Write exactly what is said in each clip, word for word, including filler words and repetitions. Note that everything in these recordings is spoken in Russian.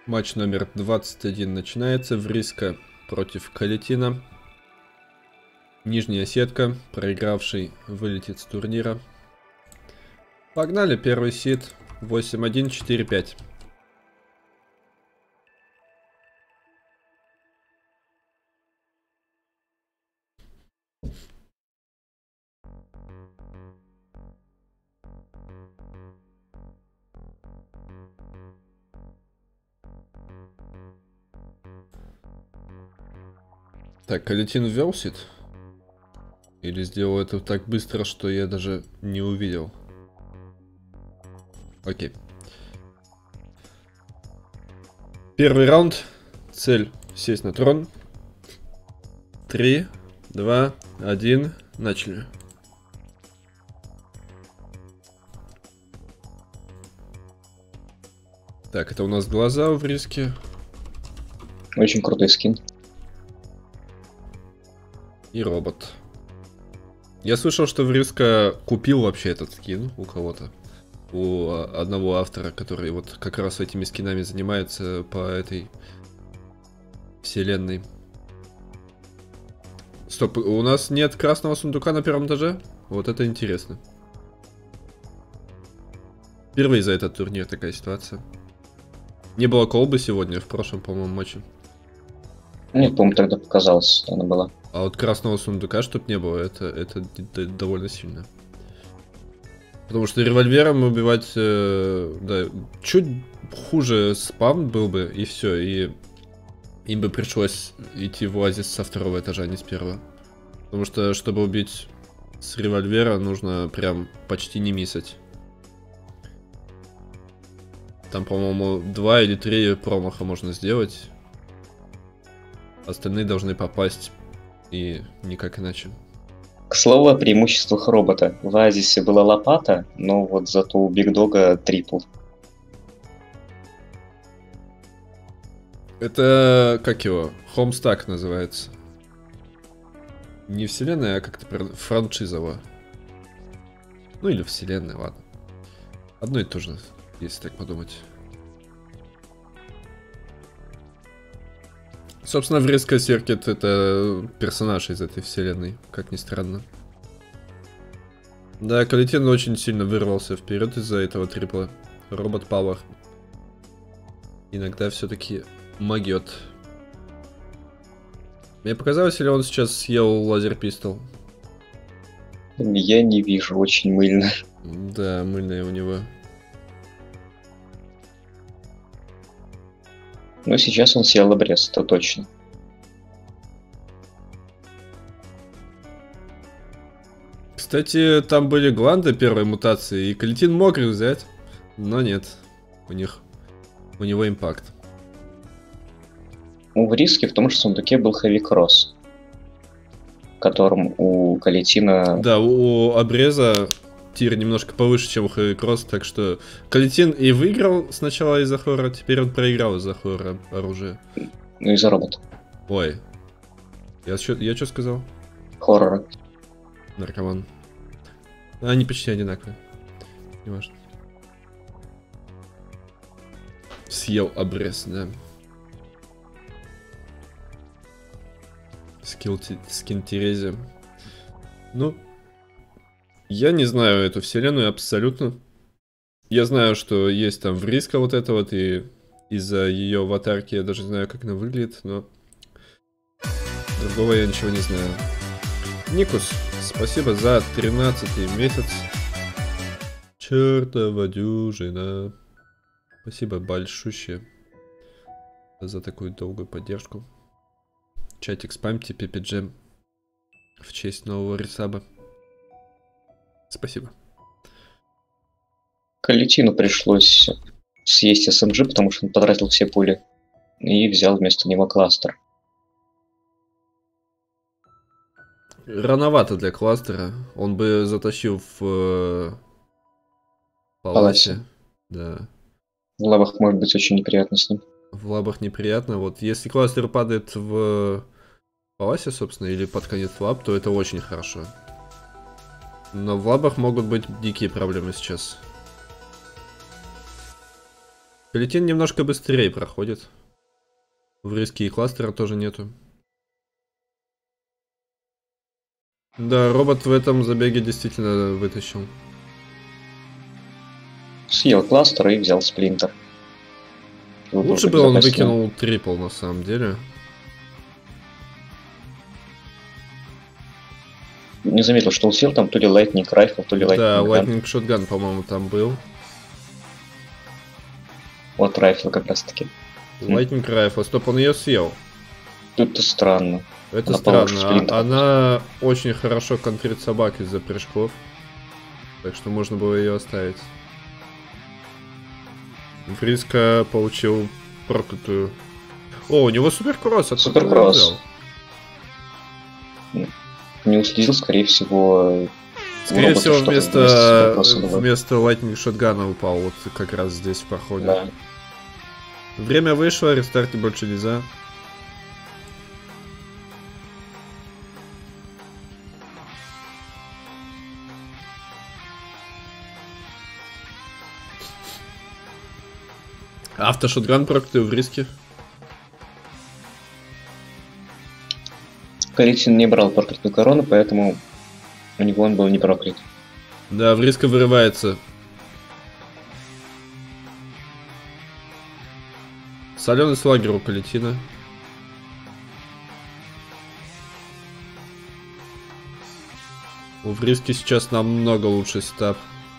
Матч номер двадцать один начинается. Вриска против Калетина. Нижняя сетка. Проигравший вылетит с турнира. Погнали, первый сид. восемь один, четыре пять. Так, Калетин ввел сид? Или сделал это так быстро, что я даже не увидел? Окей. Первый раунд. Цель сесть на трон. Три, два, один. Начали. Так, это у нас глаза в риске. Очень крутой скин. И робот. Я слышал, что Вриска купил вообще этот скин у кого-то. У одного автора, который вот как раз этими скинами занимается по этой вселенной. Стоп, у нас нет красного сундука на первом этаже? Вот это интересно. Впервые за этот турнир такая ситуация. Не было колбы сегодня, в прошлом, по-моему, матче. Нет, по-моему, тогда показалось, она была. А вот красного сундука, чтоб не было, это, это довольно сильно. Потому что револьвером убивать, э, да, чуть хуже спавн был бы, и все, и им бы пришлось идти в оазис со второго этажа, а не с первого. Потому что, чтобы убить с револьвера, нужно прям почти не миссать. Там, по-моему, два или три промаха можно сделать. Остальные должны попасть, и никак иначе. К слову о преимуществах робота. В Оазисе была лопата, но вот зато у Биг Дога трипл. Это, как его, Homestuck называется. Не вселенная, а как-то франшизово. Ну или вселенная, ладно. Одно и то же, если так подумать. Собственно, Вриска Серкет — это персонаж из этой вселенной, как ни странно. Да, Калетин очень сильно вырвался вперед из-за этого трипла. Робот Пауэр иногда все-таки могет. Мне показалось, или он сейчас съел лазер пистол? Я не вижу, очень мыльно. Да, мыльная у него. Но сейчас он съел обрез, это точно. Кстати, там были гланды первой мутации, и Калетин мог их взять, но нет. У них, у него импакт. У Вриски в том же сундуке был Heavy Cross, в котором у Калетина... Да, у, у обреза тир немножко повыше, чем у Heavy Cross, так что Калетин и выиграл сначала из-за хора, теперь он проиграл из-за хора оружия. Ну, из-за робота. Ой. Я что я что сказал? Хоррора. Наркоман. Они почти одинаковые. Не важно. Съел обрез, да. Скилл, скин Терези. Ну, я не знаю эту вселенную абсолютно. Я знаю, что есть там Вриска вот это вот, и из-за ее аватарки я даже не знаю, как она выглядит, но другого я ничего не знаю. Никус, спасибо за тринадцатый месяц. Чертова дюжина. Спасибо большущее за такую долгую поддержку. Чатик спамьте, Пипи Джем в честь нового ресаба. Спасибо. Калетину пришлось съесть эс эм джи, потому что он потратил все пули. И взял вместо него кластер. Рановато для кластера. Он бы затащил в э, Паласе. Да. В лабах может быть очень неприятно с ним. В лабах неприятно. Вот если кластер падает в Паласе, собственно, или под конец лаб, то это очень хорошо. Но в лабах могут быть дикие проблемы сейчас. Калетин немножко быстрее проходит. В риске и кластера тоже нету. Да, робот в этом забеге действительно вытащил. Съел кластер и взял сплинтер. Лучше бы он выкинул трипл на самом деле. Не заметил, что он сел там то ли Lightning Rifle, то ли Lightning Да, Gun. Lightning Shotgun, по-моему, там был. Вот Rifle как раз таки. Lightning Rifle, стоп, он ее съел. Это странно. Это Она странно. А- она очень хорошо контрит собак из-за прыжков. Так что можно было ее оставить. Фриска получил проклятую. О, у него суперкросс. Откуда Суперкросс. он взял? Не уследил, скорее всего. Скорее робота всего, что-то вместо, вместе с суперкроссом было. вместо Lightning Shotgun упал вот как раз здесь в проходе. Да. Время вышло, рестартить больше нельзя. Автошотган проклятый в риске. Калетин не брал проклятую корону, поэтому у него он был не проклят. Да, в риска вырывается. Соленый слагер у Калетина. У Вриски сейчас намного лучший стаб.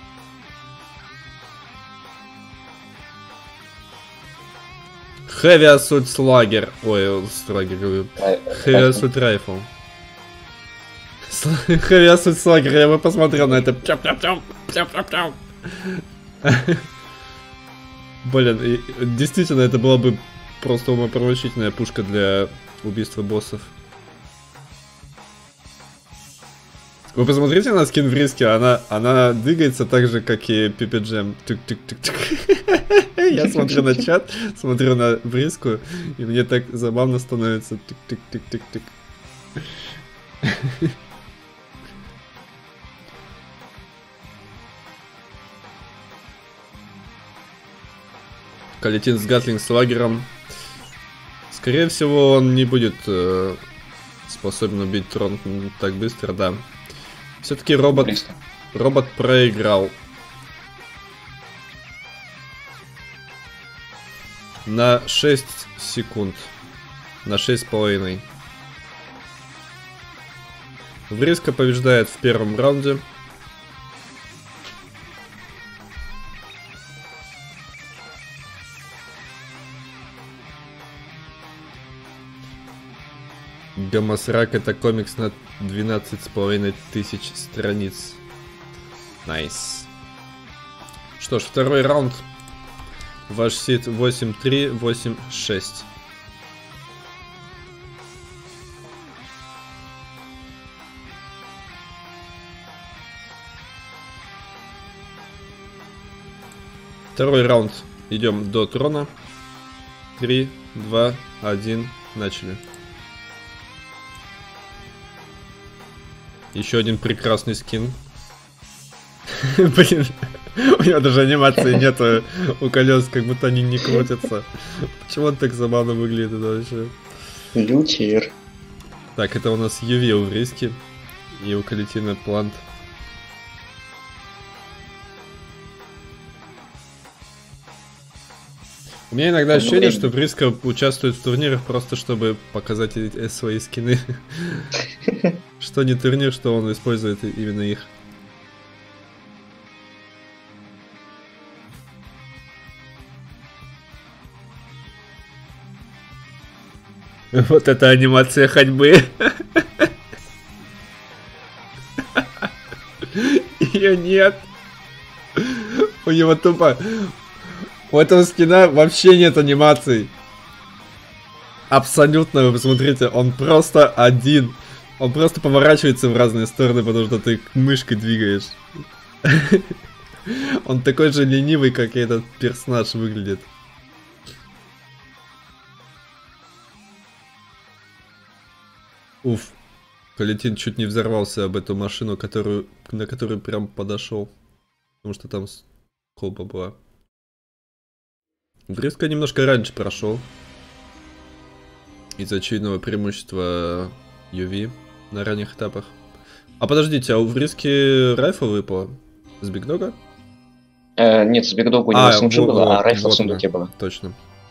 Heavy Assault Slugger. Ой, Slugger говорю. Heavy Assault Rifle. Heavy Assault Slugger, я бы посмотрел на это. Блин, и, действительно, это была бы просто умопомрачительная пушка для убийства боссов. Вы посмотрите на скин в риске, она, она двигается так же, как и Пипи Джем. Тук-тук-тук-тук. Я смотрю на чат, смотрю на вриску, и мне так забавно становится. Тук-тук-тук-тук-тук. Калетин с Гатлинг с лагером. Скорее всего, он не будет э, способен убить трон так быстро, да. Все-таки робот, робот проиграл. На шесть секунд. На шесть с половиной. Вриска побеждает в первом раунде. Гамасрак — это комикс на двенадцать с половиной тысяч страниц. Найс. Что ж, второй раунд. Ваш сид восемь три, восемь шесть. Второй раунд. Идем до трона. три, два, один. Начали. Еще один прекрасный скин. Блин, у него даже анимации нету у колес, как будто они не крутятся. Почему он так забавно выглядит это вообще? Лютер. Так, это у нас Юви у Вриски и у Калетина Плант. У меня иногда ощущение, что Вриска участвует в турнирах просто чтобы показать свои скины. Что не турнир, что он использует именно их. Вот это анимация ходьбы. Ее нет. У него тупо... У этого скина вообще нет анимаций. Абсолютно, вы посмотрите, он просто один. Он просто поворачивается в разные стороны, потому что ты мышкой двигаешь. Он такой же ленивый, как и этот персонаж выглядит. Уф. Калетин чуть не взорвался об эту машину, которую, на которую прям подошел. Потому что там колба была. Вриска немножко раньше прошел. Из-за очевидного преимущества ю ви на ранних этапах. А подождите, а у Вриски райфа выпало? С Бигдога? Э, нет, с Бигдога у него А, эс эм джи вот, было, а вот, райфл в вот сундуке она. было. Точно.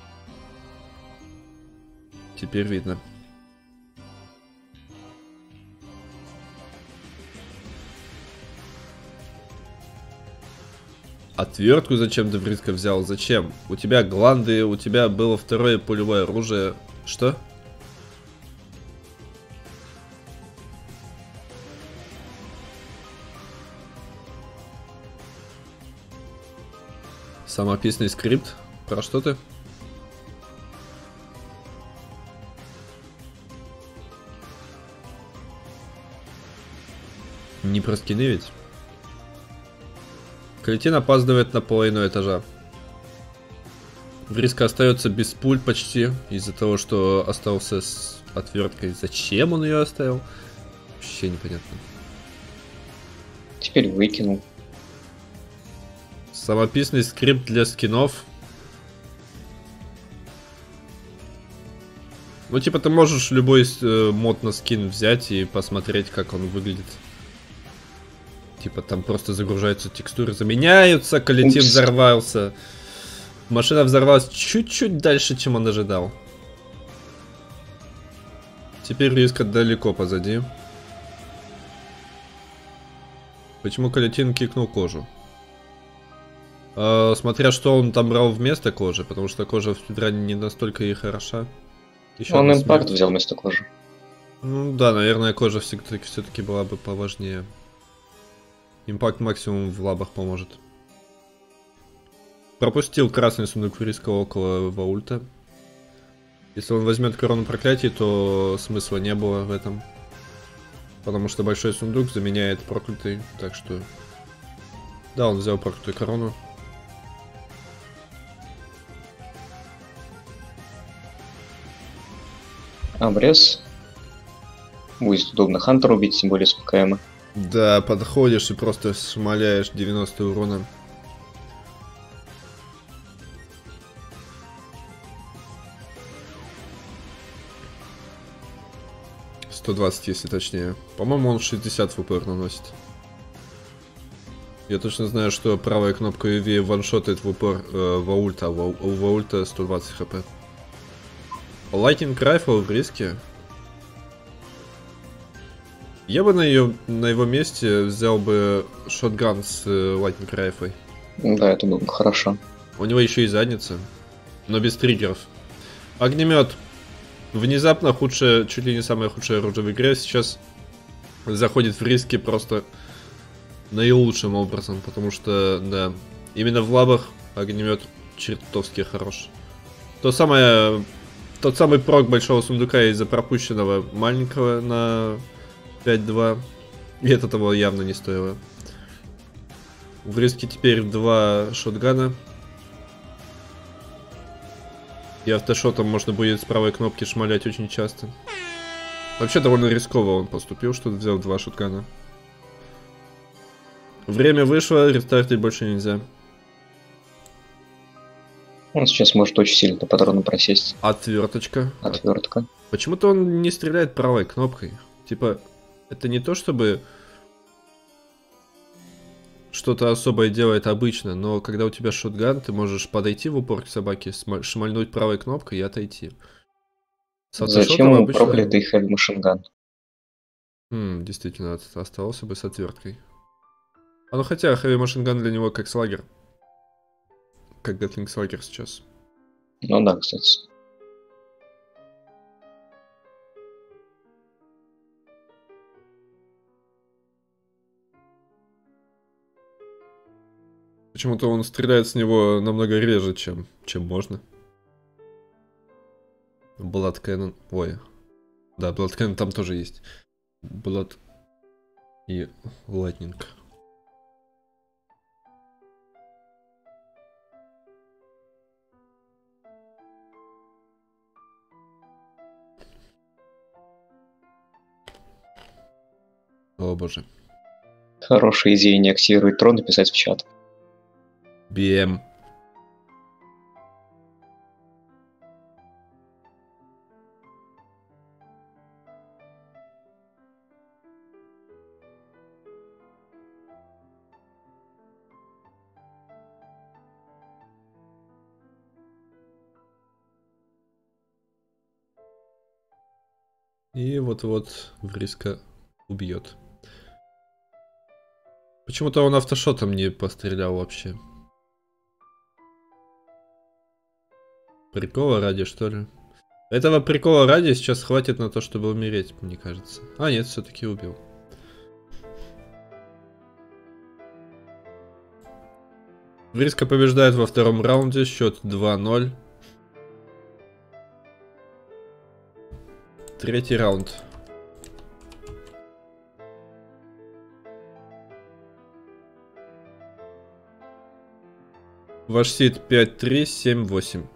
Теперь видно. Отвертку зачем ты Вриска взял? Зачем? У тебя гланды, у тебя было второе пулевое оружие. Что? Самописный скрипт? Про что ты? Не про скины ведь? Кретин опаздывает на половину этажа. Вриска остается без пуль почти из-за того, что остался с отверткой. Зачем он ее оставил? Вообще непонятно. Теперь выкинул. Самописный скрипт для скинов. Ну, типа, ты можешь любой э, мод на скин взять и посмотреть, как он выглядит. Типа, там просто загружаются текстуры, заменяются, коллектив Упс. взорвался. Машина взорвалась чуть-чуть дальше, чем он ожидал. Теперь Риска далеко позади. Почему Калетин кикнул кожу? Э, смотря что он там брал вместо кожи, потому что кожа в спидране не настолько и хороша. Еще Он одна импакт смерть. взял вместо кожи. Ну да, наверное, кожа все-таки все-таки была бы поважнее. Импакт максимум в лабах поможет. Пропустил красный сундук Риска около Ваульта. Если он возьмет корону проклятий, то смысла не было в этом. Потому что большой сундук заменяет проклятый. Так что... Да, он взял проклятую корону. Обрез. Будет удобно Хантера убить, тем более с ПКМ. Да, подходишь и просто шмаляешь девяносто урона. сто двадцать, если точнее. По-моему, он шестьдесят в упор наносит. Я точно знаю, что правая кнопка ю ви ваншотает в упор э, Ваульта, а у Ваульта сто двадцать хп. Lightning Rifle в риске. Я бы на, ее, на его месте взял бы шотган с э, Lightning Rifle. Да, это было бы хорошо. У него еще и задница, но без триггеров. Огнемет. Внезапно худшее, чуть ли не самое худшее оружие в игре, сейчас заходит в риски просто наилучшим образом, потому что, да, именно в лабах огнемет чертовски хорош. То самое, тот самый прок большого сундука из-за пропущенного маленького на пять два, и это того явно не стоило. В риске теперь два шотгана. И автошотом можно будет с правой кнопки шмалять очень часто. Вообще довольно рисково он поступил, что взял два шотгана. Время вышло, рестартить больше нельзя. Он сейчас может очень сильно по патрону просесть. Отверточка. Отвертка. Почему-то он не стреляет правой кнопкой. Типа, это не то чтобы что-то особое делает обычно, но когда у тебя шотган, ты можешь подойти в упор к собаке, шмальнуть правой кнопкой и отойти. С Зачем ему обычно... проклятый хэви машинган? Хм, действительно, оставался бы с отверткой. А ну хотя, хэви машинган для него как слагер. Как Гатлинг слагер сейчас. Ну да, кстати. Почему-то он стреляет с него намного реже, чем, чем можно. Blood Cannon. Ой. Да, Blood Cannon там тоже есть. Blood и Lightning. О боже. Хорошая идея не активировать трон и писать в чат. би эм. И вот-вот Вриска убьет. Почему-то он автошотом не пострелял вообще. Прикола ради, что ли? Этого прикола ради сейчас хватит на то, чтобы умереть, мне кажется. А, нет, все-таки убил. Вриска побеждает во втором раунде, счет два ноль. Третий раунд. Ваш сид пять три семь восемь.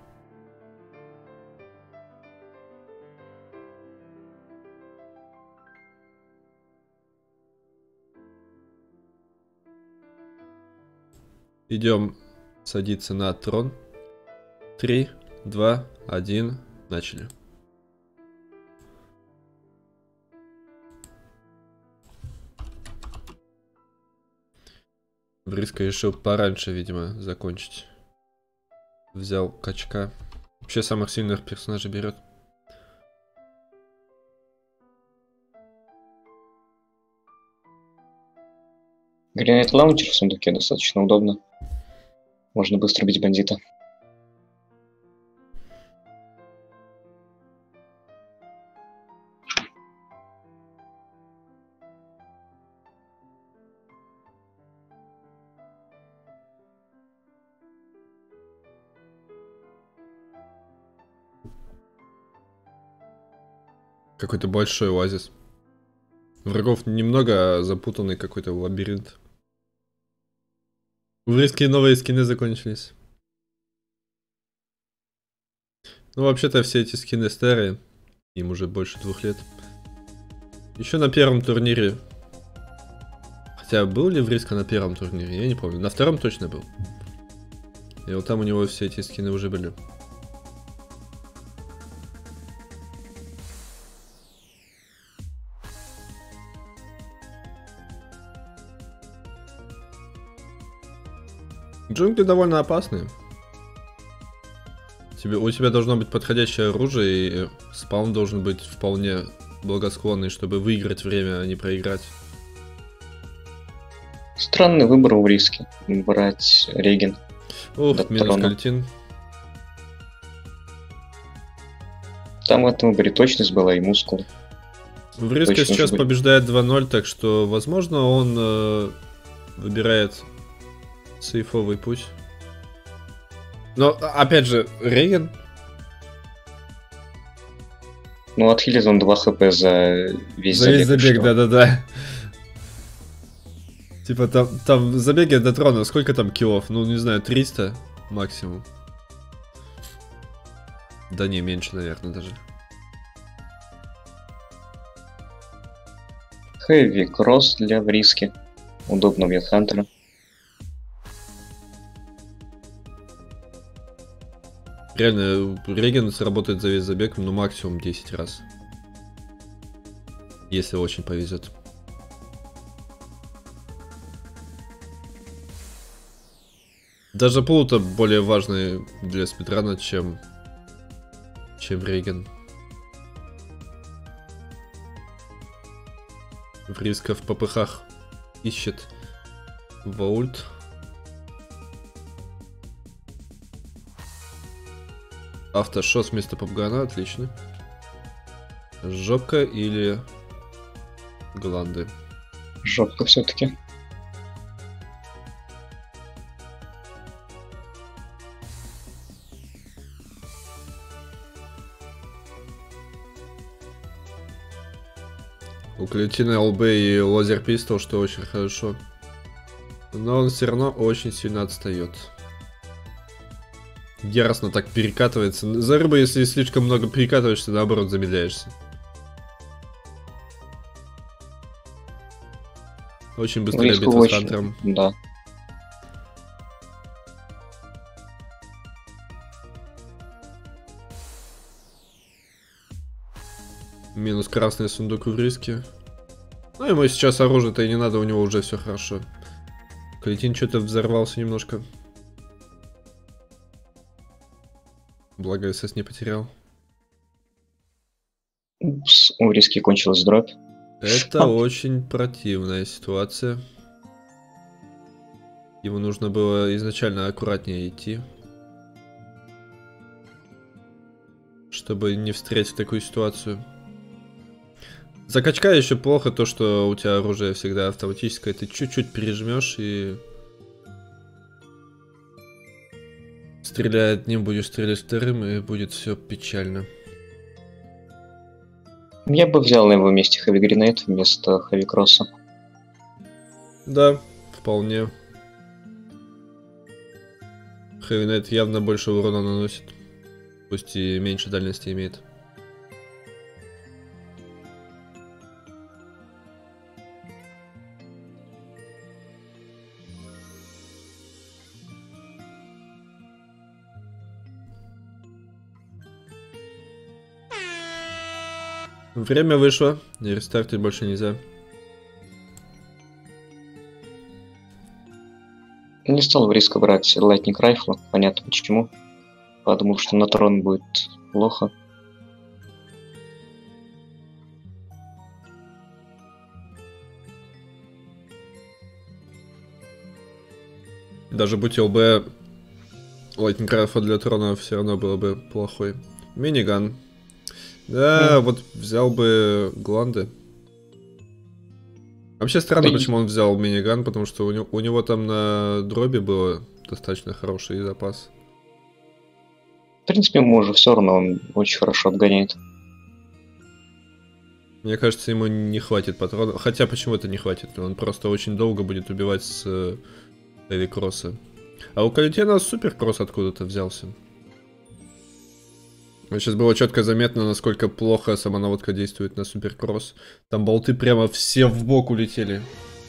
Идем садиться на трон. три, два, один, начали. Вриска решил пораньше, видимо, закончить. Взял качка. Вообще самых сильных персонажей берет. Гранит лаунчер в сундуке достаточно удобно. Можно быстро бить бандита. Какой-то большой оазис. Врагов немного, а запутанный какой-то лабиринт. У Вриски новые скины закончились. Ну, вообще-то все эти скины старые. Им уже больше двух лет. Еще на первом турнире. Хотя был ли Вриска на первом турнире, я не помню. На втором точно был. И вот там у него все эти скины уже были. Джунгли довольно опасные. Тебе, у тебя должно быть подходящее оружие, и спаун должен быть вполне благосклонный, чтобы выиграть время, а не проиграть. Странный выбор у Вриски. Брать Реген. Ух, минус кальтин. Там в этом выборе точность была и мускул. Вриска сейчас побеждает два ноль, так что, возможно, он э, выбирает сейфовый путь. Но, опять же, Реген. Ну, отхилит он два хп за весь за забег. За весь забег, да-да-да. Типа там, там забеги до трона, сколько там киллов? Ну, не знаю, триста максимум. Да не, меньше, наверное, даже. Хэви кросс для Вриски. Удобно бьет Хантера. Реально, Реген сработает за весь забег, ну, максимум десять раз. Если очень повезет. Даже Плута более важный для спидрана, чем, чем Реген. Вриска в ППХ ищет Ваульт. Автошот вместо попгана, отлично. Жопка или гланды? Жопка все-таки. У Клетина ЛБ и Лазер Пистол, что очень хорошо. Но он все равно очень сильно отстает. Яростно так перекатывается. За рыбой, если слишком много перекатываешься, наоборот, замедляешься. Очень быстрая битва очень... с Хантером. Да. Минус красный сундук в риске. Ну, ему сейчас оружие-то и не надо, у него уже все хорошо. Клетин что-то взорвался немножко. Благо СС не потерял. Упс, у риски кончилась дробь. Это очень противная ситуация. Ему нужно было изначально аккуратнее идти, чтобы не встретить такую ситуацию. За качка еще плохо то, что у тебя оружие всегда автоматическое. Ты чуть-чуть пережмешь и... Стреляя одним, будешь стрелять вторым, и будет все печально. Я бы взял на его месте Heavy Grenade вместо Heavy Cross. Да, вполне. Heavy Grenade явно больше урона наносит. Пусть и меньше дальности имеет. Время вышло, и рестартить больше нельзя. Не стал в риск брать Lightning Rifle, понятно почему. Подумал, что на трон будет плохо. Даже будь ЛБ Lightning Rifle для трона, все равно было бы плохой. Миниган. Да, mm. вот взял бы гланды. Вообще странно, да почему и... он взял миниган, потому что у него, у него там на дроби было достаточно хороший запас. В принципе, ему уже все равно, он очень хорошо отгоняет. Мне кажется, ему не хватит патронов. Хотя почему-то не хватит. Он просто очень долго будет убивать с Heavy Cross. А у Калитена супер кросс откуда-то взялся. Сейчас было четко заметно, насколько плохо самонаводка действует на суперкросс. Там болты прямо все в бок улетели.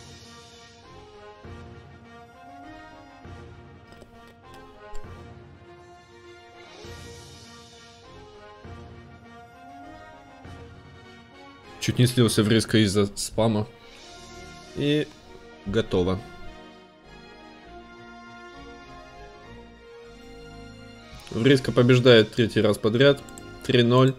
Чуть не слился в риска из-за спама. И готово. Вриска побеждает третий раз подряд. три ноль.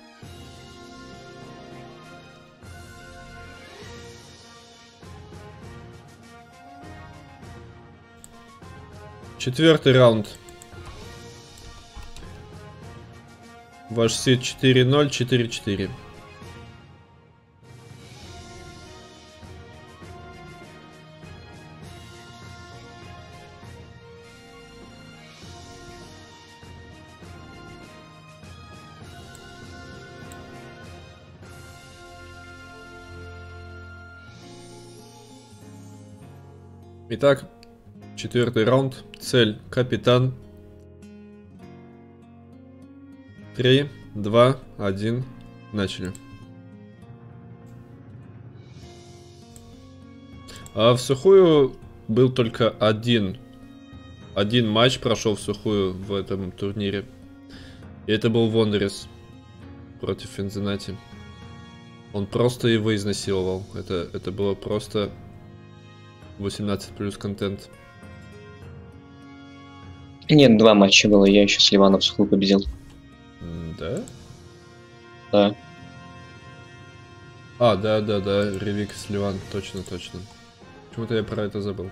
Четвертый раунд. Ваш сид четыре ноль, четыре четыре. Итак, четвертый раунд. Цель капитан. Три, два, один. Начали. А в сухую был только один. Один матч прошел в сухую в этом турнире. И это был Вондерис против Фензенати. Он просто его изнасиловал. Это, это было просто... восемнадцать плюс контент. Нет, два матча было, я еще с Ливаном в сухую победил. Да? Да. А, да, да, да, Ревик с Ливан, точно, точно. Почему-то я про это забыл.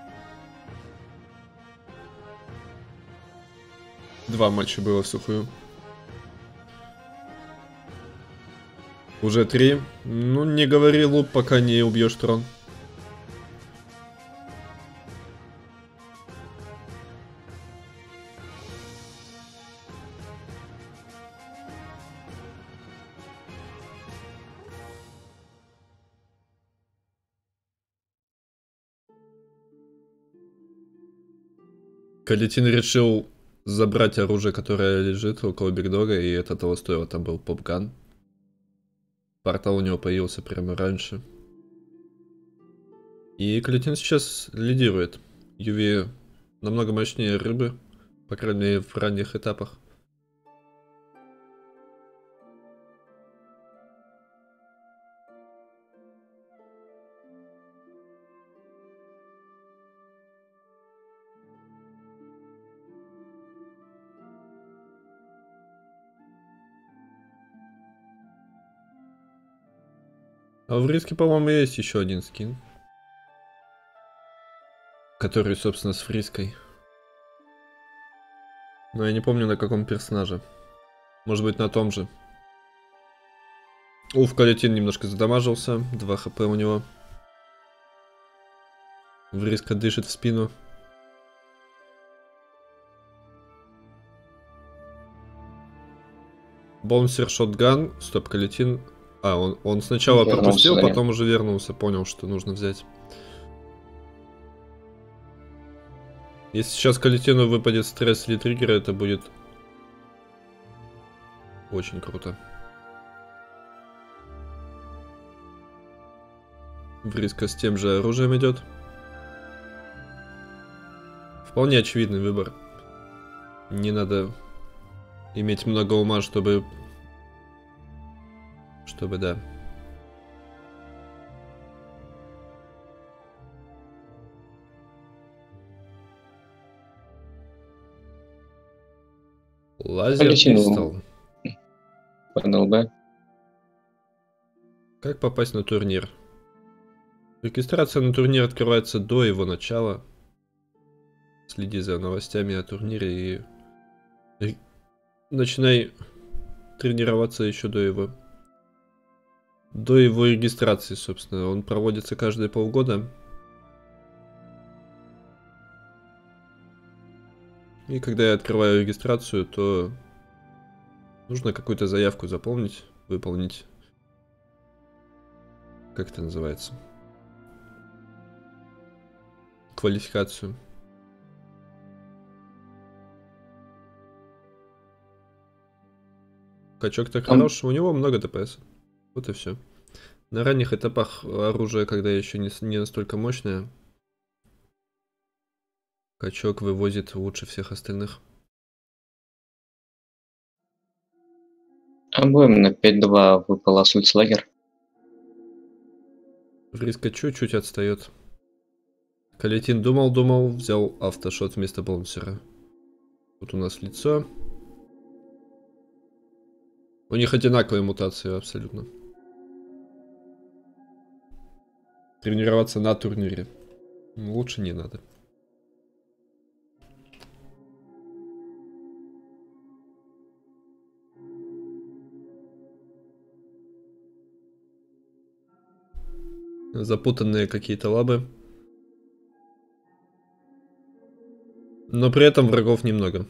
Два матча было в сухую. Уже три. Ну, не говори луп, пока не убьешь трон. Калитин решил забрать оружие, которое лежит около Бигдога, и это того стоило. Там был попган. Портал у него появился прямо раньше. И Калитин сейчас лидирует. Юви намного мощнее рыбы, по крайней мере в ранних этапах. А в риске, по-моему, есть еще один скин. Который, собственно, с фриской. Но я не помню, на каком персонаже. Может быть, на том же. Уф, Калетин немножко задамажился. два хп у него. Вриска дышит в спину. Бонсер, шотган. Стоп, Калетин. А, он, он сначала вернулся, пропустил, да, потом уже вернулся. Понял, что нужно взять. Если сейчас Калетину выпадет стресс или триггер, это будет очень круто. Вриска с тем же оружием идет. Вполне очевидный выбор. Не надо иметь много ума, чтобы... Чтобы, да. Лазер пистол. эн эл бэ. Как попасть на турнир? Регистрация на турнир открывается до его начала. Следи за новостями о турнире и начинай тренироваться еще до его до его регистрации, собственно. Он проводится каждые полгода. И когда я открываю регистрацию, то нужно какую-то заявку заполнить, выполнить. Как это называется? Квалификацию. Качок-то хороший, у него много ДПС. Вот и все. На ранних этапах оружие, когда еще не, не настолько мощное, качок вывозит лучше всех остальных. Обоим на пять-два выпал Асульцлагер. Вриска чуть-чуть отстает. Калетин думал-думал, взял автошот вместо бонсера. Тут у нас лицо. У них одинаковые мутации абсолютно. Тренироваться на турнире лучше не надо. Запутанные какие-то лабы. Но при этом врагов немного.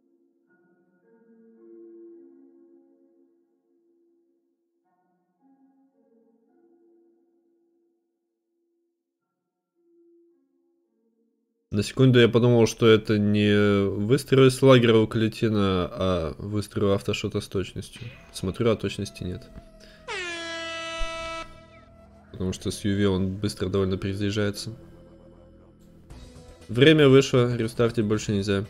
На секунду я подумал, что это не выстрел из лагеря у Калетина, а выстрел автошота с точностью. Смотрю, а точности нет. Потому что с ю ви он быстро довольно перезаряжается. Время вышло, рестартить больше нельзя.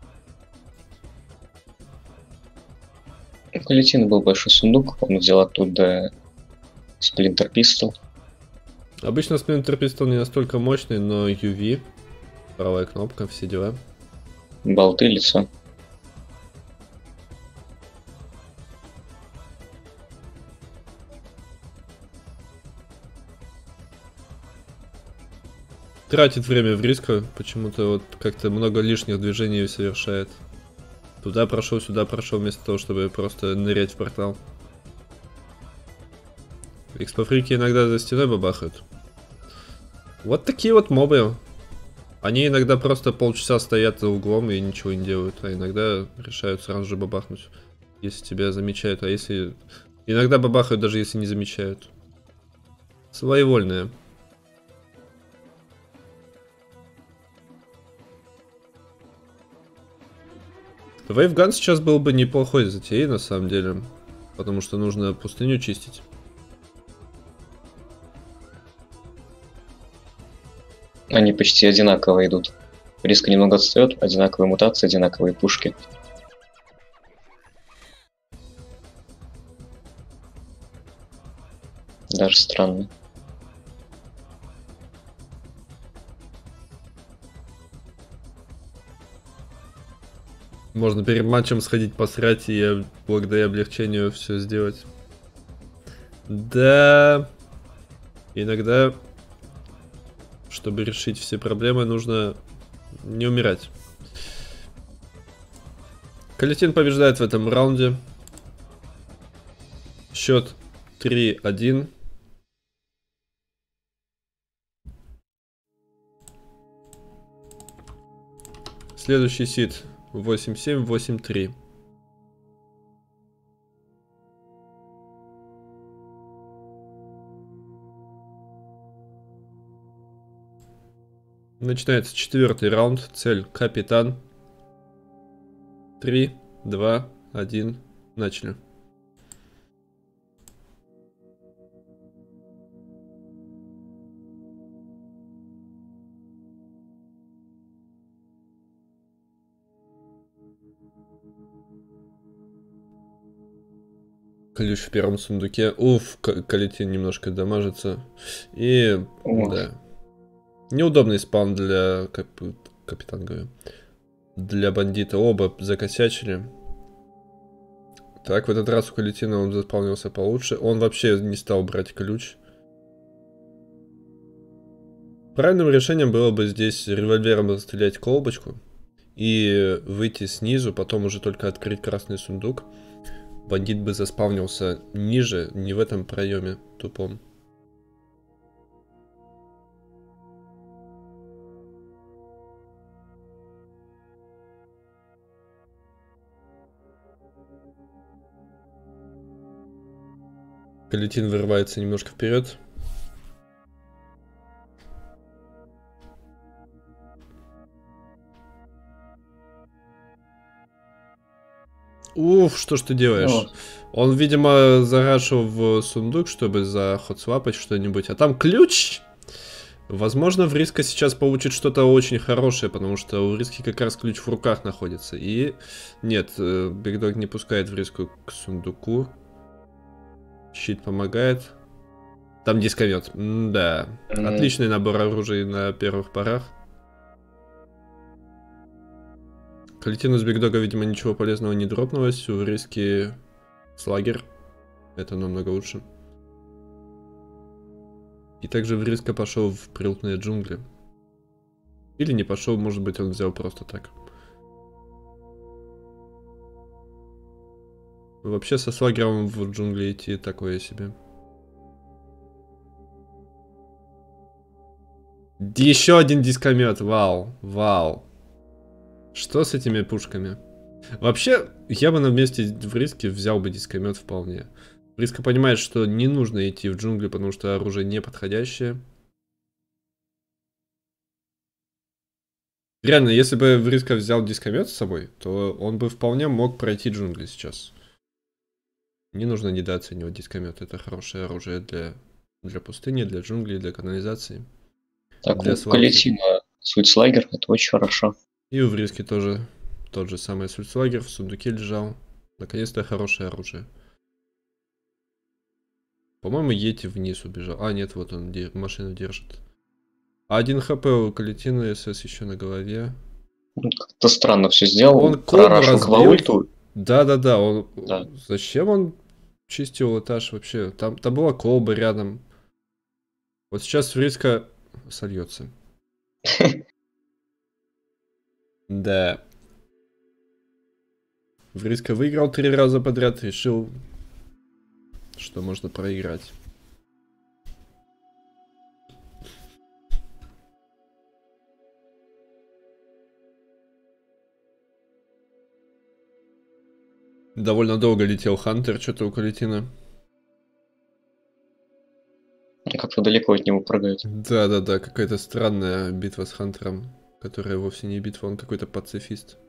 У Калетина был большой сундук, он взял оттуда Splinter Pistol. Обычно Splinter Pistol не настолько мощный, но ю ви, правая кнопка, все дела. Болты, лицо. Тратит время в риска, почему-то вот как-то много лишних движений совершает. Туда прошел, сюда прошел, вместо того, чтобы просто нырять в портал. Экспофрики иногда за стеной бабахают. Вот такие вот мобы. Они иногда просто полчаса стоят за углом и ничего не делают, а иногда решают сразу же бабахнуть, если тебя замечают, а если... Иногда бабахают, даже если не замечают. Своевольные. Вейвган сейчас был бы неплохой затеей, на самом деле. Потому что нужно пустыню чистить. Они почти одинаково идут. Риска немного отстает, одинаковые мутации, одинаковые пушки. Даже странно. Можно перед матчем сходить посрать и благодаря облегчению все сделать. Да. Иногда, чтобы решить все проблемы, нужно не умирать. Калетин побеждает в этом раунде. Счет три один. Следующий сид восемь семь, восемь три. Начинается четвертый раунд. Цель капитан. Три, два, один. Начали. Ключ в первом сундуке. Уф, Калетин немножко дамажится. И, Ох. да. Неудобный спаун для кап... капитан, говорю. Для бандита. Оба закосячили. Так, в этот раз у Калетина он заспаунился получше. Он вообще не стал брать ключ. Правильным решением было бы здесь револьвером застрелять колбочку. И выйти снизу, потом уже только открыть красный сундук. Бандит бы заспавнился ниже, не в этом проеме тупом. Калетин вырывается немножко вперед. Уф, что ж ты делаешь? Вот. Он, видимо, зарашил в сундук, чтобы заходсвапать что-нибудь. А там ключ! Возможно, в Вриска сейчас получит что-то очень хорошее, потому что у Вриски как раз ключ в руках находится. И нет, Бигдог не пускает Вриску к сундуку. Щит помогает. Там дисковет. Да. Mm-hmm. Отличный набор оружия на первых порах. Калетину с Бигдога, видимо, ничего полезного не дропнулось. У Вриски слагер. Это намного лучше. И также Вриска пошел в прилутные джунгли. Или не пошел, может быть, он взял просто так. Вообще со слагером в джунгли идти такое себе. Еще один дискомет. Вау, вау. Что с этими пушками? Вообще, я бы на месте Вриски взял бы дискомет вполне. Вриска понимает, что не нужно идти в джунгли, потому что оружие не подходящее. Реально, если бы Вриска взял дискомет с собой, то он бы вполне мог пройти джунгли сейчас. Не нужно недооценивать дискомет. Это хорошее оружие для, для пустыни, для джунглей, для канализации. Так, для у Калетина сульцлагер, это очень хорошо. И у Вриски тоже тот же самый сульцлагер в сундуке лежал. Наконец-то хорошее оружие. По-моему, Йети вниз убежал. А, нет, вот он машину держит. Один хп у Калетина, СС еще на голове. Как-то странно все сделал. Он разбил. Да-да-да. Он... Да. Зачем он чистил этаж вообще? Там, там была колба рядом. Вот сейчас Вриска сольется. Да. Вриска выиграл три раза подряд, решил, что можно проиграть. Довольно долго летел Хантер, что-то у Калетина. Как-то далеко от него прыгает. Да-да-да, какая-то странная битва с Хантером, которая вовсе не битва, он какой-то пацифист.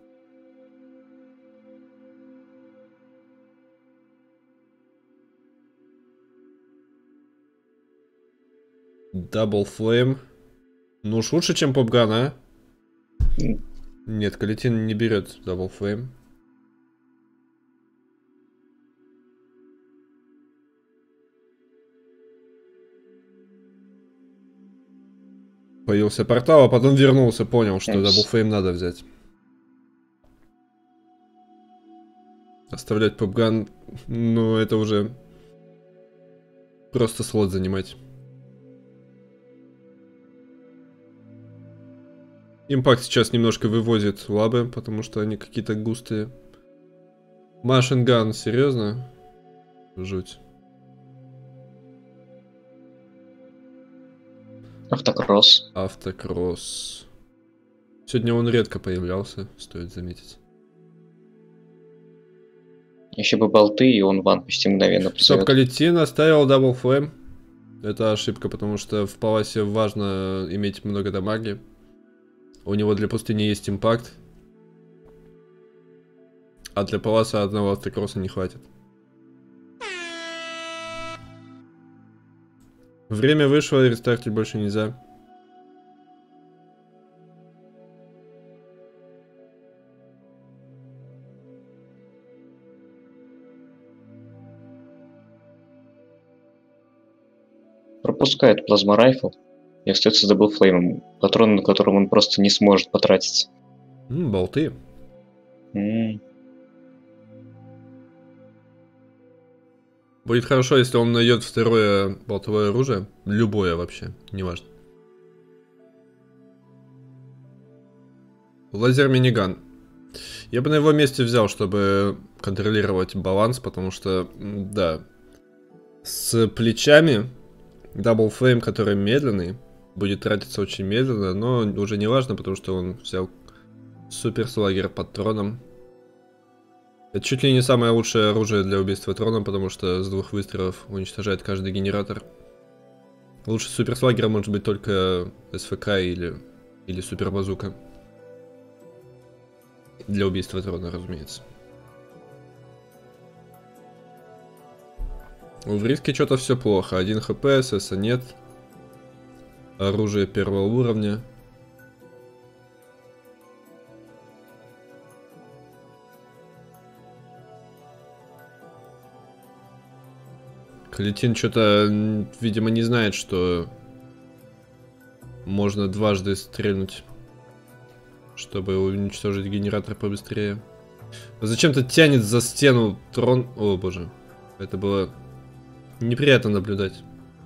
Дабл флейм. Ну уж лучше, чем попган, а? Mm. Нет, Калетин не берет дабл флейм. Появился портал, а потом вернулся, понял, что дабл флейм надо взять. Оставлять попган, ну это уже просто слот занимать. Импакт сейчас немножко вывозит лабы, потому что они какие-то густые. Машинган, серьезно? Жуть. Автокросс. Автокросс. Сегодня он редко появлялся, стоит заметить. Еще бы болты, и он ван почти мгновенно Стоп, призовет. Калитин оставил дабл флэм. Это ошибка, потому что в паласе важно иметь много дамаги. У него для пустыни есть импакт. А для паласа одного автокросса не хватит. Время вышло, рестартить больше нельзя. Пропускает плазма райфл и остается с даблфлеймом, патрон, на котором он просто не сможет потратить. М, болты. М-м. Будет хорошо, если он найдет второе болтовое оружие. Любое вообще, неважно. Лазер-миниган. Я бы на его месте взял, чтобы контролировать баланс, потому что, да, с плечами Double Flame, который медленный, будет тратиться очень медленно, но уже не важно, потому что он взял Супер Слагер под троном. Это чуть ли не самое лучшее оружие для убийства троном, потому что с двух выстрелов уничтожает каждый генератор. Лучше Супер Слагера может быть только СФК или, или Супер Базука. Для убийства трона, разумеется. В риске что-то все плохо. один хп, ССа нет. Оружие первого уровня. Калитин что-то, видимо, не знает, что можно дважды стрельнуть, чтобы уничтожить генератор побыстрее. Зачем-то тянет за стену трон. О боже. Это было неприятно наблюдать.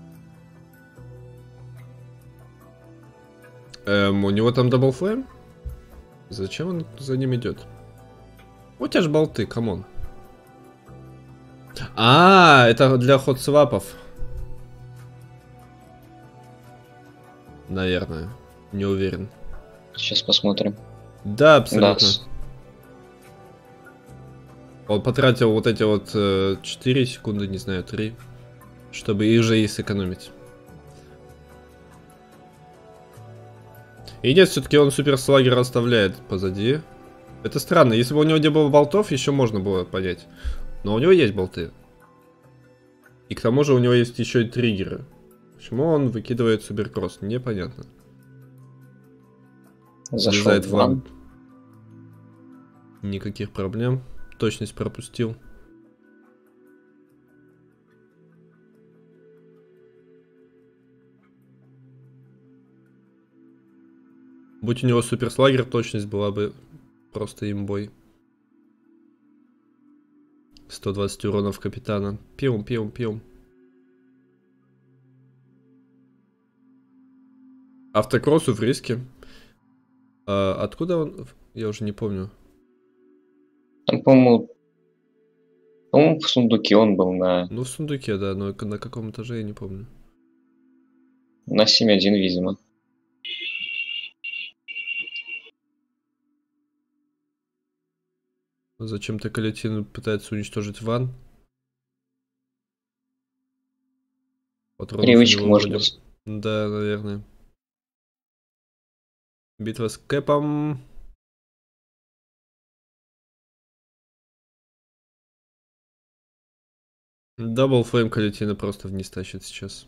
Эм, у него там даблфлэм? Зачем он за ним идет? У тебя же болты, камон. А, это для ход-свапов. Наверное. Не уверен. Сейчас посмотрим. Да, абсолютно. Да. Он потратил вот эти вот э, четыре секунды, не знаю, три, чтобы их же и сэкономить. И нет, все-таки он супер слагер оставляет позади. Это странно, если бы у него не было болтов, еще можно было понять. Но у него есть болты. И к тому же у него есть еще и триггеры. Почему он выкидывает суперкросс? Непонятно. Зашел в ван. Никаких проблем. Точность пропустил. Будь у него суперслагер, точность была бы просто имбой. сто двадцать уронов капитана. Пьем, пьем, пьем. Автокроссу в риске. А, откуда он? Я уже не помню. Там, по-моему, по-моему, в сундуке он был на... Ну, в сундуке, да, но на каком этаже я не помню. На семь один, видимо. Зачем-то Калитин пытается уничтожить ван. Патронов Привычка, у него может вроде... быть. Да, наверное. Битва с Кэпом. Дабл флейм Калитина просто вниз тащит сейчас.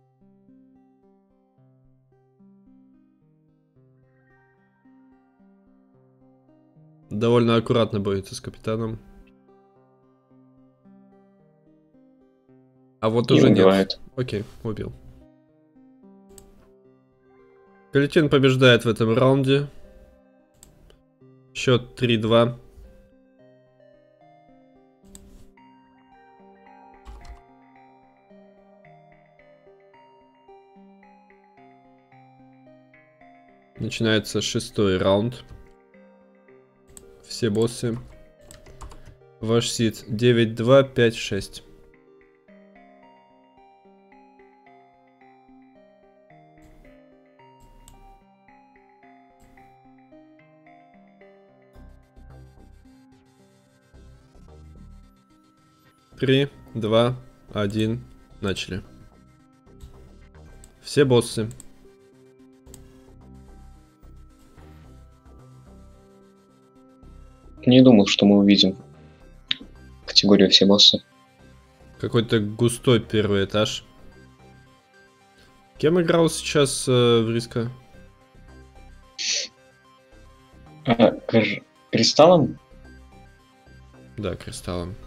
Довольно аккуратно борется с капитаном. А вот И уже убивает. нет. Окей, убил. Калитин побеждает в этом раунде. Счет три-два. Начинается шестой раунд. Все боссы. Ваш сид девять, два, пять, шесть. Три, два, один. Начали. Все боссы. Не думал, что мы увидим категорию все боссы. Какой-то густой первый этаж. Кем играл сейчас э, в Риска? А, кр- кристаллом? Да, кристаллом.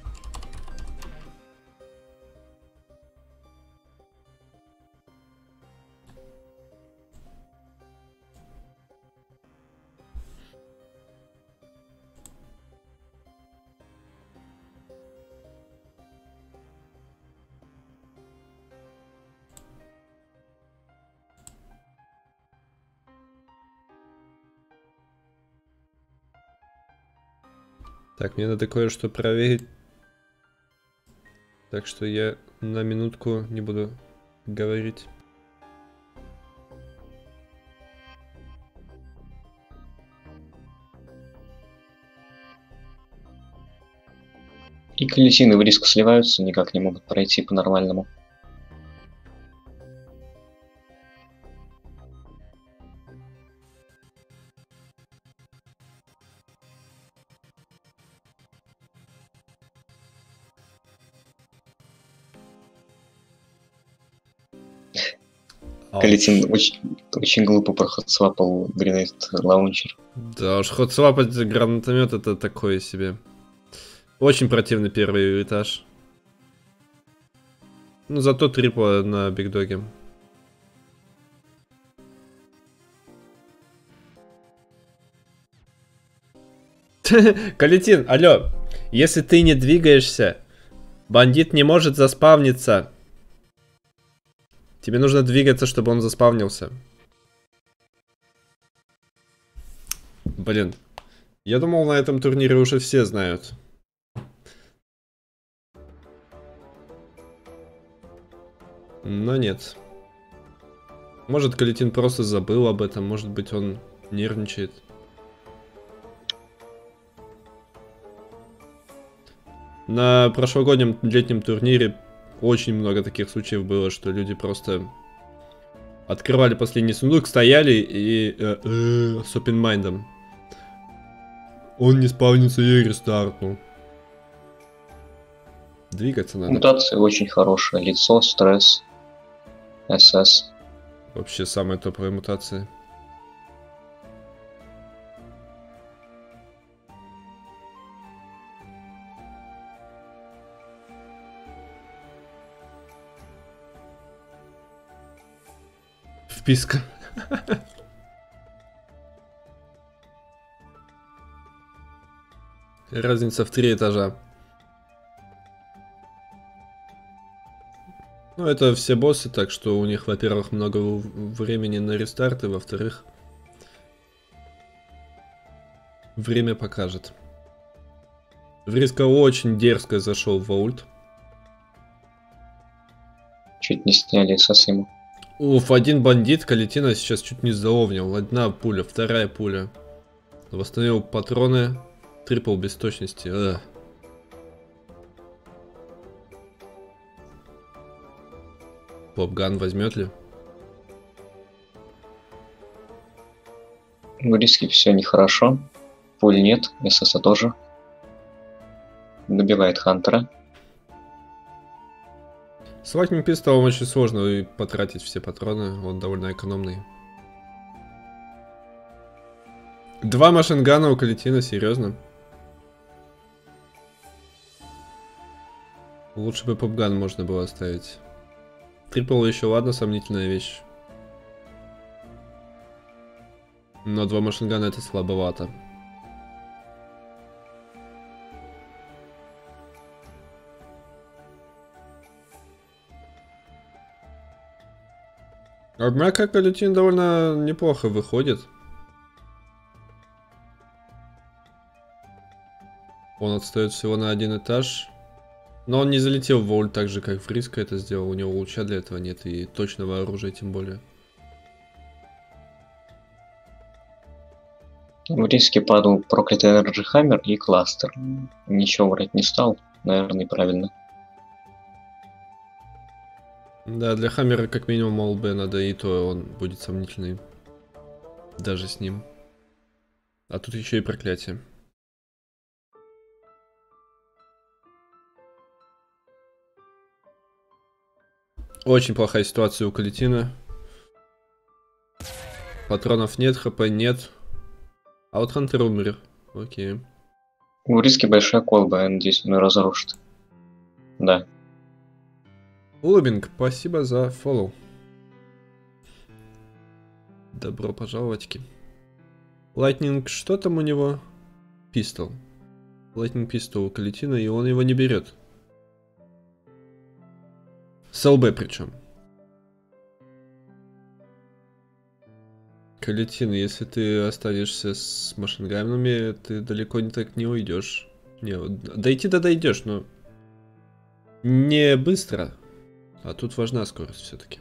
Так, мне надо кое-что проверить. Так что я на минутку не буду говорить. И колесины в риск сливаются, никак не могут пройти по-нормальному. Калетин очень, очень глупо проходсвапал гренейд лаунчер. Да уж, ход свапать гранатомет это такое себе. Очень противный первый этаж. Ну зато трипла на бигдоге. Калетин, алло. Если ты не двигаешься, бандит не может заспавниться. Тебе нужно двигаться, чтобы он заспавнился. Блин. Я думал, на этом турнире уже все знают. Но нет. Может, Калетин просто забыл об этом, может быть, он нервничает. На прошлогоднем летнем турнире очень много таких случаев было, что люди просто открывали последний сундук, стояли и э, э, с опенмайндом. Он не спавнится, я рестартнул. Двигаться надо. Мутация очень хорошая. Лицо, стресс, СС. Вообще самая топовая мутация. Вписка. Разница в три этажа. Ну, это все боссы, так что у них, во-первых, много времени на рестарты, во-вторых, время покажет. Вриска очень дерзко зашел в ульт. Чуть не сняли СС ему. Уф, один бандит Калетина сейчас чуть не заовнил. Одна пуля, вторая пуля. Восстановил патроны. Трипл без точности. Эх. Попган возьмет ли? В риске все нехорошо. Пуль нет, СС тоже. Добивает Хантера. С лаким пистолом очень сложно потратить все патроны. Он довольно экономный. Два машингана у Калетина, серьезно? Лучше бы попган можно было оставить. Трипл еще ладно, сомнительная вещь. Но два машингана это слабовато. Однако Калетин довольно неплохо выходит. Он отстает всего на один этаж. Но он не залетел в ульт так же, как Фриска это сделал. У него луча для этого нет и точного оружия тем более. В риске падал проклятый Энерджи Хаммер и Кластер. Ничего врать не стал, наверное, правильно. Да, для Хаммера как минимум ЛБ надо, и то он будет сомнительный. Даже с ним. А тут еще и проклятие. Очень плохая ситуация у Калетина. Патронов нет, хп нет. А вот Хантер умер. Окей. У риски большая колба, я надеюсь, он ее разрушит. Да. Улабинг, спасибо за фоллоу. Добро пожаловать. Lightning, что там у него? Пистол. Lightning Pistol у Калетина, и он его не берет. С ЛБ причем. Калетин, если ты останешься с машинганами, ты далеко не так не уйдешь. Не, дойти-то дойдешь, но не быстро. А тут важна скорость все-таки.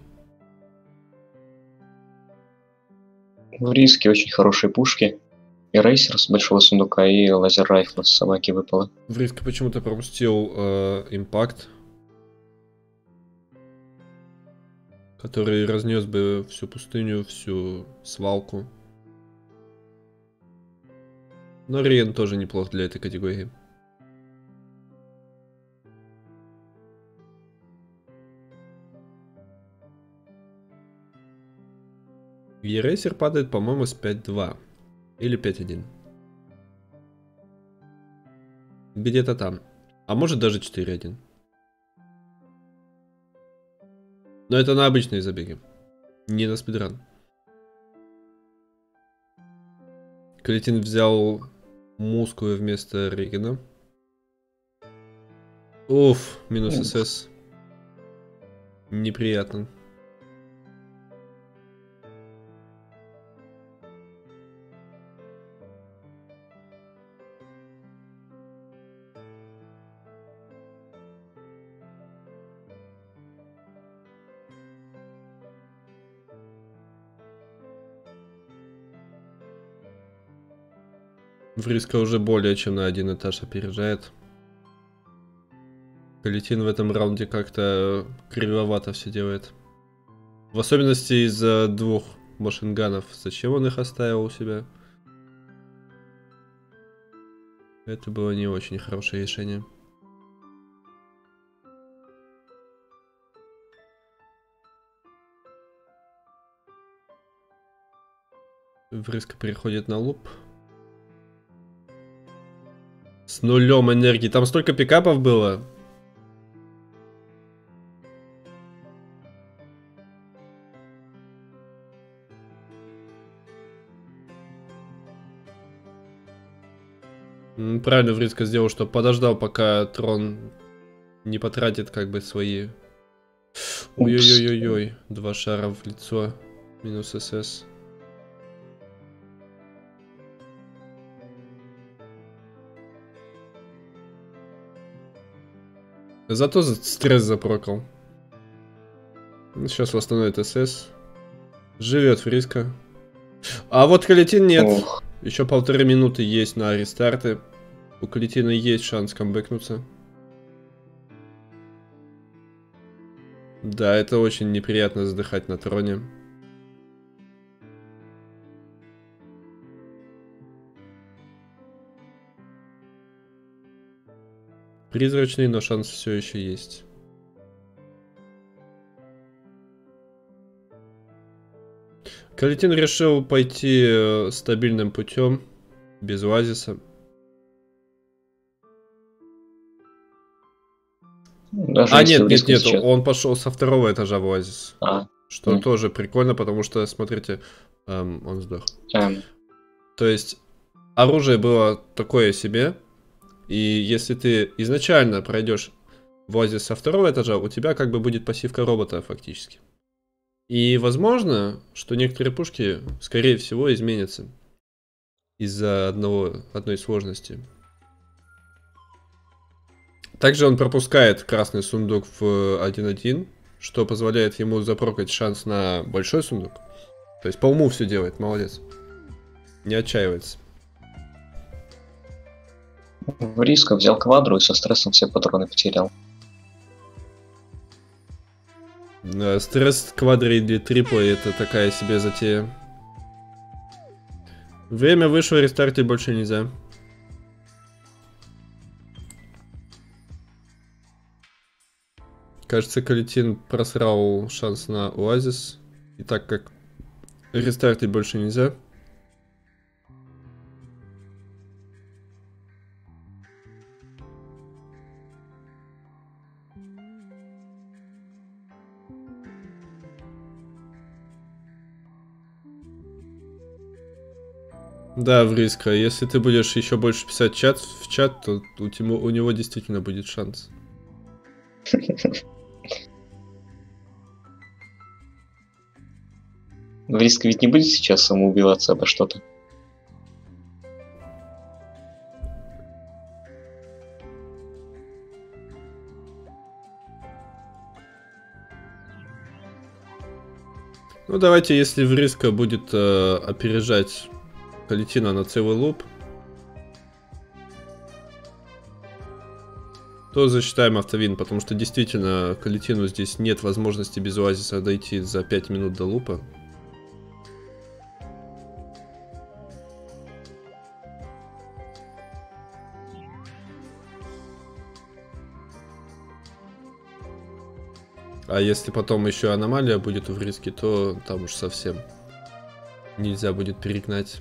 В риске очень хорошие пушки. И рейсер с большого сундука, и лазер райфла с собаки выпало. В риске почему-то пропустил э, импакт, который разнес бы всю пустыню, всю свалку. Но Риен тоже неплох для этой категории. Ерейсер падает, по-моему, с пять два. Или пять один. Где-то там. А может даже четыре один. Но это на обычные забеги. Не на спидран. Калетин взял мускулы вместо Регена. Уф, минус СС. Неприятно. Вриска уже более чем на один этаж опережает. Калетин в этом раунде как-то кривовато все делает. В особенности из-за двух машинганов. Зачем он их оставил у себя? Это было не очень хорошее решение. Вриска переходит на луп. С нулем энергии. Там столько пикапов было. Правильно Вриска сделал, что подождал, пока трон не потратит как бы свои... Ой-ой-ой-ой-ой. Два шара в лицо. Минус СС. Зато стресс запрокал. Сейчас восстановит СС. Живет Фриска. А вот Калетин нет. Ох. Еще полторы минуты есть на рестарты. У Калетина есть шанс камбэкнуться. Да, это очень неприятно задыхать на троне. Призрачный, но шанс все еще есть. Калетин решил пойти стабильным путем, без оазиса. Даже а, нет, нет, нет, сейчас... он пошел со второго этажа в оазис. А. Что mm. тоже прикольно, потому что, смотрите, эм, он сдох. Mm. То есть, оружие было такое себе. И если ты изначально пройдешь в оазис со второго этажа, у тебя как бы будет пассивка робота фактически. И возможно, что некоторые пушки, скорее всего, изменятся из-за одного, одной сложности. Также он пропускает красный сундук в один один, что позволяет ему запрокать шанс на большой сундук. То есть по уму все делает, молодец. Не отчаивается. В риска взял квадру и со стрессом все патроны потерял. Стресс квадры или трипла — это такая себе затея. Время вышло, рестартить больше нельзя. Кажется, Калетин просрал шанс на Оазис. И так как рестартить больше нельзя. Да, Вриска, если ты будешь еще больше писать чат, в чат, то у, Тиму, у него действительно будет шанс. Вриска ведь не будет сейчас самоубиваться обо что-то. Ну давайте, если Вриска будет э, опережать Калетина на целый луп, то засчитаем автовин, потому что действительно Калетину здесь нет возможности без Оазиса дойти за пять минут до лупа. А если потом еще аномалия будет в риске, то там уж совсем нельзя будет перегнать.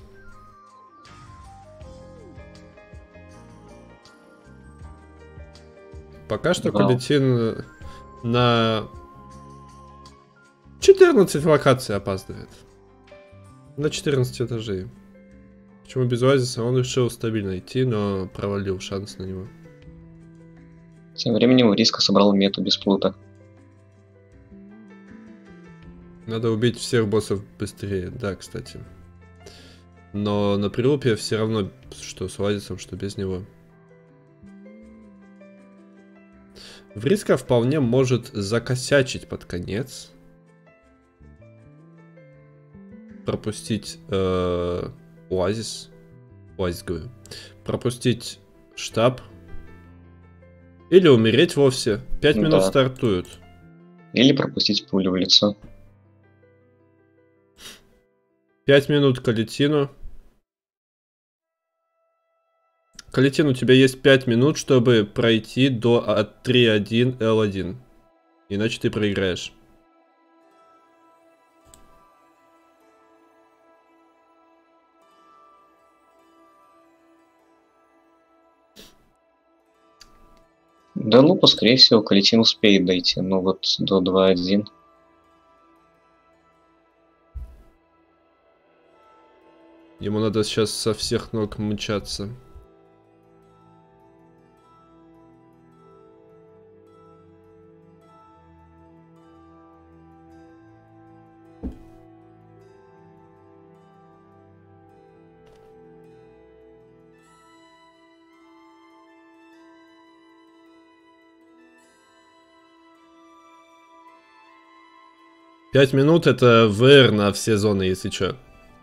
Пока что Калетин на четырнадцать локаций опаздывает. На четырнадцать этажей. Почему без Оазиса? Он решил стабильно идти, но провалил шанс на него. Тем временем Риска собрал мету без плута. Надо убить всех боссов быстрее, да, кстати. Но на прилупе все равно, что с Оазисом, что без него. Вриска вполне может закосячить под конец. Пропустить э, Оазис. Оазис, говорю. Пропустить штаб. Или умереть вовсе. Пять минут Да. стартуют. Или пропустить пулю в лицо. Пять минут Калетину. Калетин, у тебя есть пять минут, чтобы пройти до три один эл один. Иначе ты проиграешь. Да, ну, скорее всего, Калетин успеет дойти. Ну вот до два один. Ему надо сейчас со всех ног мчаться. Пять минут это ВР на все зоны, если чё.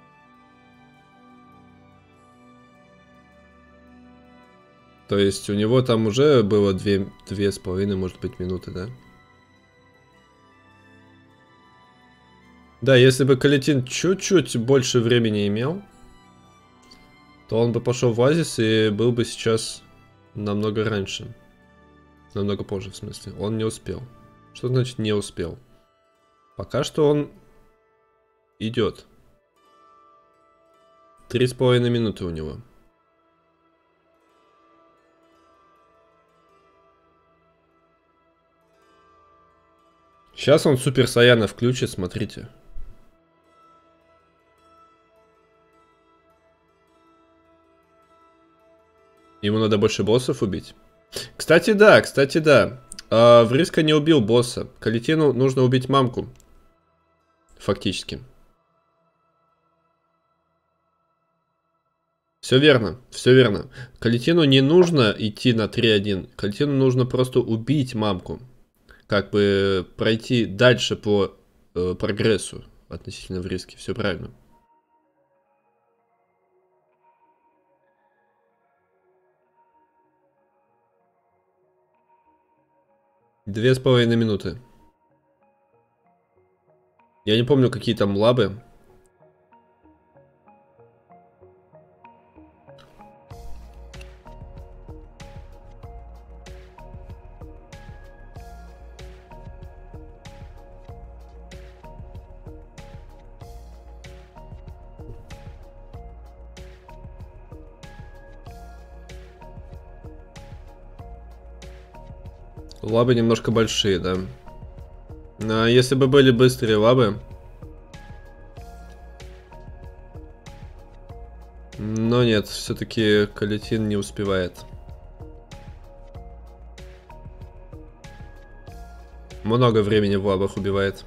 То есть у него там уже было две, две с половиной, может быть, минуты, да? Да, если бы Калетин чуть-чуть больше времени имел, то он бы пошел в Оазис и был бы сейчас намного раньше. Намного позже, в смысле. Он не успел. Что значит не успел? Пока что он идет. Три с половиной минуты у него. Сейчас он Супер Саяна включит, смотрите. Ему надо больше боссов убить. Кстати, да, кстати, да. А, Вриска не убил босса. Калетину нужно убить мамку. Фактически. Все верно, все верно. Калетину не нужно идти на три один. Калетину нужно просто убить мамку. Как бы пройти дальше по э, прогрессу относительно в риске. Все правильно. Две с половиной минуты. Я не помню, какие там лабы. Лабы немножко большие, да. А если бы были быстрые лабы... Но нет, все-таки Калетин не успевает. Много времени в лабах убивает.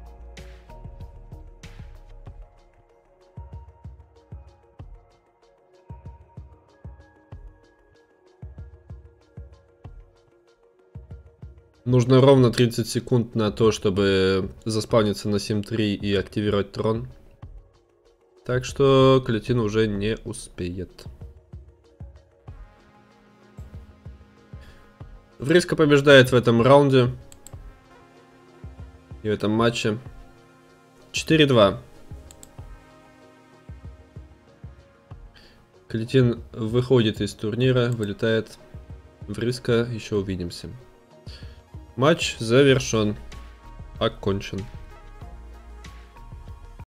Нужно ровно тридцать секунд на то, чтобы заспавниться на сим три и активировать трон. Так что Калетин уже не успеет. Вриска побеждает в этом раунде. И в этом матче. четыре два. Калетин выходит из турнира, вылетает. Вриска, еще увидимся. Матч завершен. Окончен.